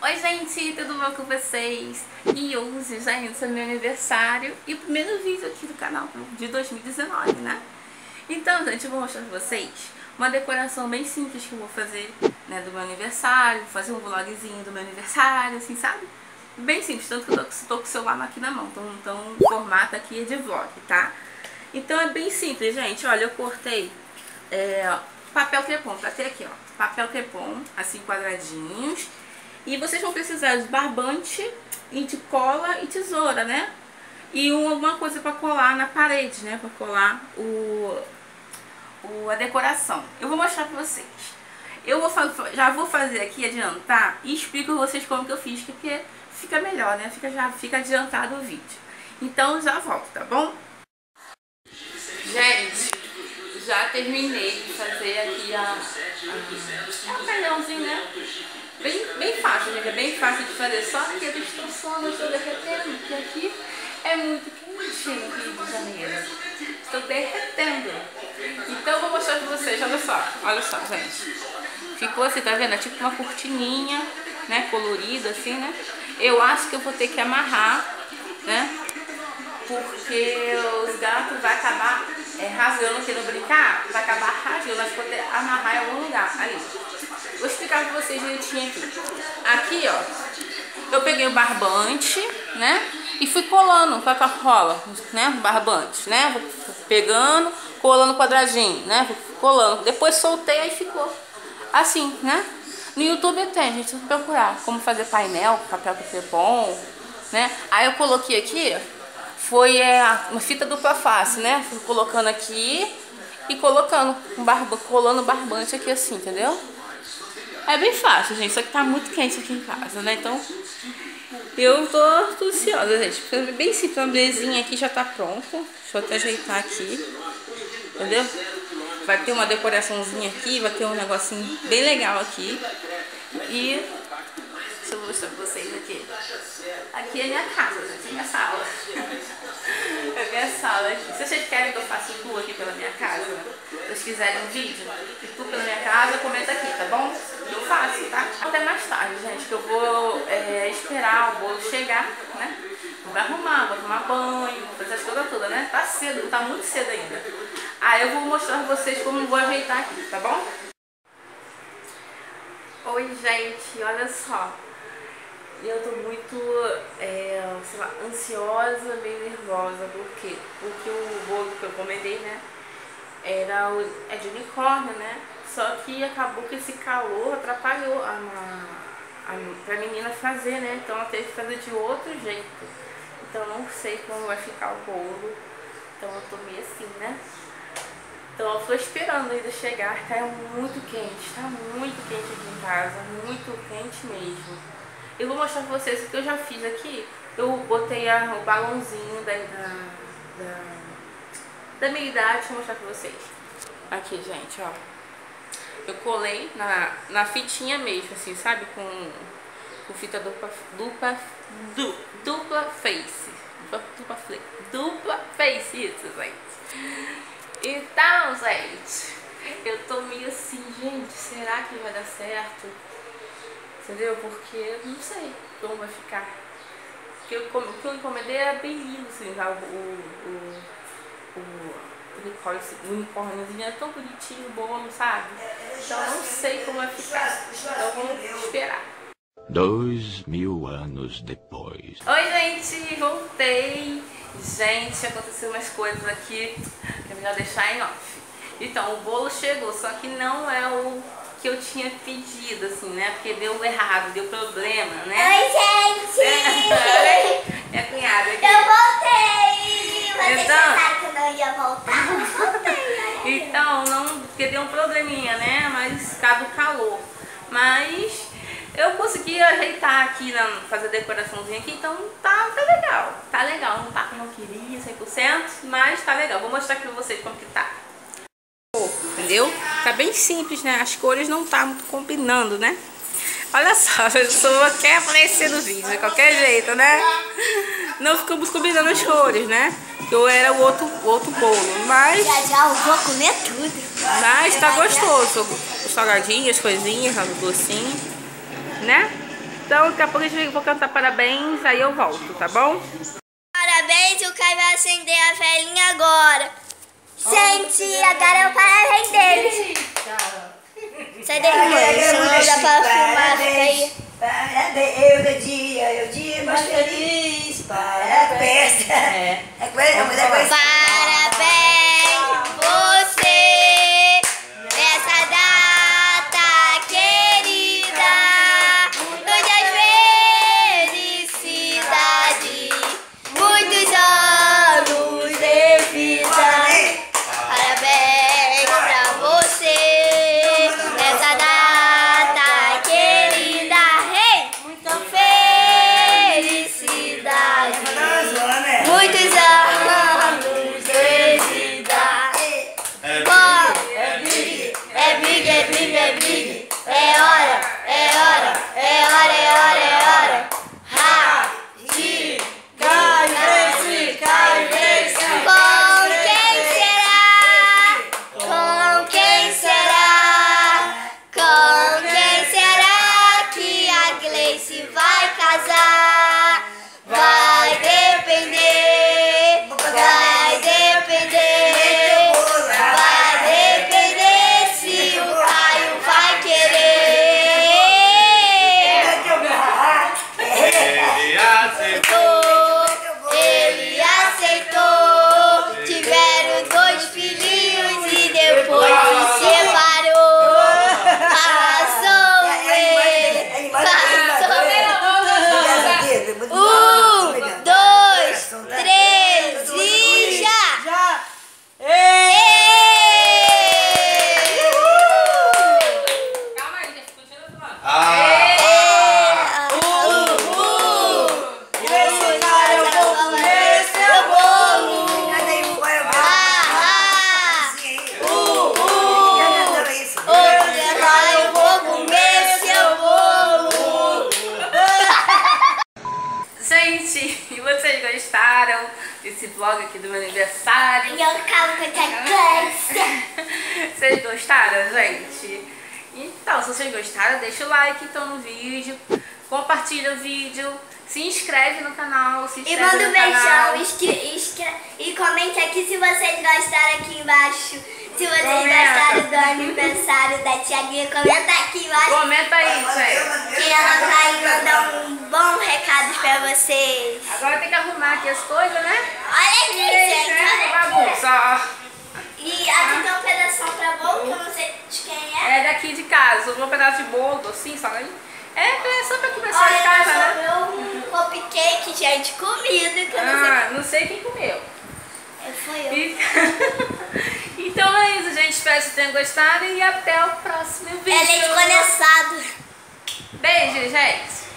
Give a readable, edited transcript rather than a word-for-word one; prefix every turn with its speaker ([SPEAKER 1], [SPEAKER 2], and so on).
[SPEAKER 1] Oi gente, tudo bom com vocês? E hoje, gente, é meu aniversário e o primeiro vídeo aqui do canal de 2019, né? Então, gente, eu vou mostrar pra vocês uma decoração bem simples que eu vou fazer, né, do meu aniversário. Vou fazer um vlogzinho do meu aniversário, assim, sabe? Bem simples, tanto que eu tô com o celular aqui na mão, então o formato aqui é de vlog, tá? Então é bem simples, gente. Olha, eu cortei papel crepom, tá até aqui, ó. Papel crepom, assim, quadradinhos. E vocês vão precisar de barbante, e de cola e tesoura, né? E uma coisa para colar na parede, né? Para colar a decoração. Eu vou mostrar para vocês. Já vou fazer aqui, adiantar, e explico pra vocês como que eu fiz, porque fica melhor, né? Fica adiantado o vídeo. Então já volto, tá bom? Gente, já terminei de fazer aqui o canhãozinho, né? Bem fácil, gente, é bem fácil de fazer, só que eu estou suando, estou derretendo, porque aqui é muito quentinho no Rio de Janeiro. Estou derretendo. Então eu vou mostrar pra vocês, olha só, gente. Ficou assim, tá vendo? É tipo uma cortininha, né, colorida assim, né? Eu acho que eu vou ter que amarrar, né? Porque os gatos vão acabar rasgando, querendo brincar, vai acabar rasgando, acho que vou ter que amarrar em algum lugar, ali. Vou explicar pra vocês direitinho aqui. Aqui, ó, eu peguei o barbante, né? E fui colando com a cola, né? Barbante, né? Vou pegando, colando quadradinho, né? Vou colando. Depois soltei, aí ficou assim, né? No YouTube tem, gente, se procurar como fazer painel, papel crepom, né? Aí eu coloquei aqui, foi uma fita dupla face, né? Fui colocando aqui e colocando, colando barbante aqui assim, entendeu? É bem fácil, gente, só que tá muito quente aqui em casa, né? Então, eu tô ansiosa, gente. Porque é bem simples, a mesinha aqui já tá pronta. Deixa eu até ajeitar aqui, entendeu? Vai ter uma decoraçãozinha aqui, vai ter um negocinho bem legal aqui. E deixa eu mostrar pra vocês aqui. Aqui é minha casa, gente, é minha sala. É minha sala aqui. Se vocês querem que eu faça um tour aqui pela minha casa, se vocês quiserem um vídeo de tour pela minha casa, comenta aqui, tá bom? Eu faço, tá? Até mais tarde, gente, que eu vou esperar o bolo chegar, né? Vou arrumar, vou tomar banho, vou fazer as coisas todas, né? Tá cedo, tá muito cedo ainda. Aí eu vou mostrar pra vocês como eu vou ajeitar aqui, tá bom? Oi, gente, olha só. Eu tô muito, sei lá, ansiosa, meio nervosa. Por quê? Porque o bolo que eu encomendei, né, é de unicórnio, né? Só que acabou que esse calor atrapalhou pra menina fazer, né? Então ela teve que fazer de outro jeito. Então eu não sei como vai ficar o bolo. Então eu tô meio assim, né? Então eu tô esperando ainda chegar. Tá muito quente, tá muito quente aqui em casa. Muito quente mesmo. Eu vou mostrar pra vocês o que eu já fiz aqui. Eu botei o balãozinho da minha idade. Deixa eu mostrar pra vocês. Aqui, gente, ó. Eu colei na fitinha mesmo, assim, sabe? Com fita dupla face. Dupla face, isso, gente. Então, gente, eu tô meio assim, gente, será que vai dar certo? Entendeu? Porque eu não sei como vai ficar. Porque o que eu encomendei era bem lindo, assim, tá? O unicórniozinho é tão bonitinho, bom, sabe? Então eu não sei como vai ficar. Então vamos esperar.
[SPEAKER 2] 2000 anos depois.
[SPEAKER 1] Oi, gente, voltei. Gente, aconteceu umas coisas aqui que é melhor deixar em off. Então, o bolo chegou, só que não é o que eu tinha pedido, assim, né? Porque deu errado, deu problema, né?
[SPEAKER 3] Oi, gente!
[SPEAKER 1] Minha cunhada aqui.
[SPEAKER 3] Eu voltei! Vocês
[SPEAKER 1] Então,
[SPEAKER 3] pensaram que eu não ia voltar? Eu voltei, né?
[SPEAKER 1] Então, porque deu um probleminha, né? Mas por causa do calor. Mas eu consegui ajeitar aqui, fazer a decoraçãozinha aqui, então tá legal. Tá legal, não tá como eu queria, 100%, mas tá legal. Vou mostrar aqui pra vocês como que tá. Entendeu? Tá bem simples, né? As cores não tá muito combinando, né? Olha só, a pessoa quer aparecer no vídeo de qualquer jeito, né? Não ficamos combinando as cores, né? Eu era o outro bolo, mas...
[SPEAKER 3] Já eu vou comer tudo.
[SPEAKER 1] Mas tá gostoso. Os salgadinhos, as coisinhas, os docinhos, né? Então, daqui a pouco eu vou cantar parabéns, aí eu volto, tá bom?
[SPEAKER 3] Parabéns, o Caio vai acender a velhinha agora. Gente, agora é o parabéns deles. Sai daí, mãe, senão não dá pra filmar, fica aí.
[SPEAKER 4] Parabéns, é o dia mais feliz. Parabéns. Parabéns,
[SPEAKER 3] você, nessa data querida, nos dá felicidade, muitos anos de vida. Parabéns pra você, nessa data querida, rei, muita felicidade, muitos anos de vida. É big, é big, é big. É hora, é hora, é hora, é hora, é hora. Happy Com quem será? Com quem será? Com quem será que a Gleice vai casar? Vai depender, vai depender, vai depender se o Caio vai querer. Ele aceitou, tiveram 2 filhinhos e depois se separou. Passou ele, passou ele. 1, 2, 3 e já!
[SPEAKER 1] Calma aí, gente, continua falando.
[SPEAKER 3] Eu vou comer seu bolo.
[SPEAKER 1] Gente, e vocês gostaram desse vlog aqui do meu aniversário?
[SPEAKER 3] Eu acabo com a dança.
[SPEAKER 1] Vocês gostaram, gente? Então, se vocês gostaram, deixa o like então no vídeo, compartilha o vídeo, se inscreve no canal, se
[SPEAKER 3] E
[SPEAKER 1] inscreve
[SPEAKER 3] manda
[SPEAKER 1] no
[SPEAKER 3] um
[SPEAKER 1] canal.
[SPEAKER 3] beijão e comente aqui se vocês gostaram aqui embaixo. Se vocês
[SPEAKER 1] Comenta.
[SPEAKER 3] gostaram do aniversário da Tiaguinha, comenta aqui embaixo.
[SPEAKER 1] Comenta aí, gente.
[SPEAKER 3] Que ela vai mandar um bom recado pra vocês.
[SPEAKER 1] Agora tem que arrumar aqui as coisas, né?
[SPEAKER 3] Olha aqui, gente.
[SPEAKER 1] Né?
[SPEAKER 3] Olha aqui.
[SPEAKER 1] Bagunça.
[SPEAKER 3] E aqui tem um pedaço pra bolo, que eu não sei de quem é.
[SPEAKER 1] É daqui de casa, um pedaço de bolo, assim, sabe? É só pra começar
[SPEAKER 3] Olha,
[SPEAKER 1] em casa, né?
[SPEAKER 3] sobrou um cupcake, gente, comida, que eu não sei.
[SPEAKER 1] Não sei quem comeu.
[SPEAKER 3] Foi eu.
[SPEAKER 1] E- Então é isso, gente. Espero que vocês tenham gostado e até o próximo vídeo.
[SPEAKER 3] É leite condensado.
[SPEAKER 1] Beijo, gente.